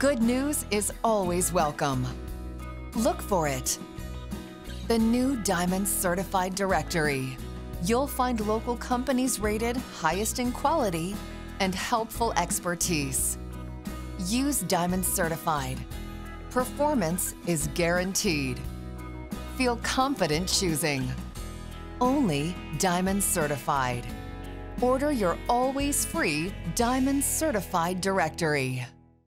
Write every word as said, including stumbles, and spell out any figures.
Good news is always welcome. Look for it. The new Diamond Certified Directory. You'll find local companies rated highest in quality and helpful expertise. Use Diamond Certified. Performance is guaranteed. Feel confident choosing. Only Diamond Certified. Order your always free Diamond Certified Directory.